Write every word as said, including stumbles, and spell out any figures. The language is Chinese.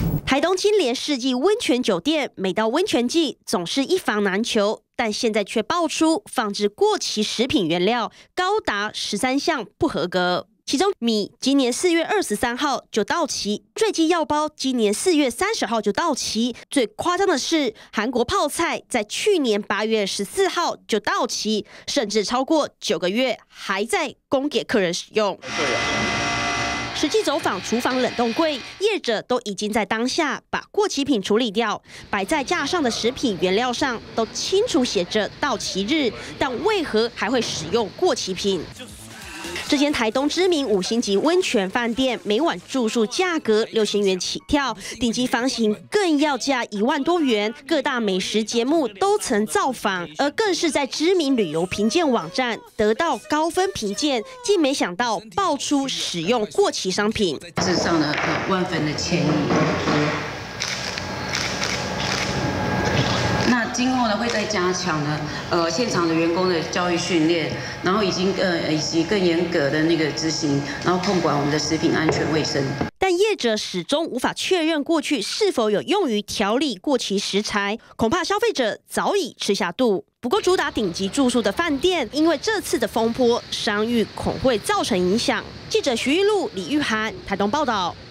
台东金莲世纪温泉酒店，每到温泉季总是一房难求，但现在却爆出放置过期食品原料高达十三项不合格。其中米今年四月二十三号就到期，坠机药包今年四月三十号就到期，最夸张的是韩国泡菜在去年八月十四号就到期，甚至超过九个月还在供给客人使用。实际走访厨房冷冻柜，业者都已经在当下把过期品处理掉，摆在架上的食品原料上都清楚写着到期日，但为何还会使用过期品？这间台东知名五星级温泉饭店，每晚住宿价格六千元起跳，顶级房型更要价一万多元。各大美食节目都曾造访，而更是在知名旅游评鉴网站得到高分评鉴，竟没想到爆出使用过期商品， 致上了万分的歉意。那今后呢，会再加强呢，呃，现场的员工的教育训练，然后已经呃以及更严格的那个执行，然后控管我们的食品安全卫生。 但业者始终无法确认过去是否有用于调理过期食材，恐怕消费者早已吃下肚。不过，主打顶级住宿的饭店，因为这次的风波，商誉恐会造成影响。记者徐玉露、李玉涵，台东报道。